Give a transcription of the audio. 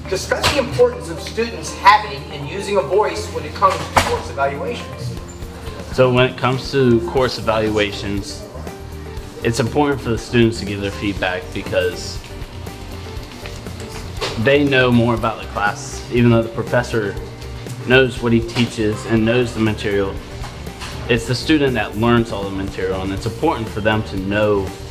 discuss the importance of students having and using a voice when it comes to course evaluations. So when it comes to course evaluations, it's important for the students to give their feedback because they know more about the class. Even though the professor knows what he teaches and knows the material, it's the student that learns all the material, and it's important for them to know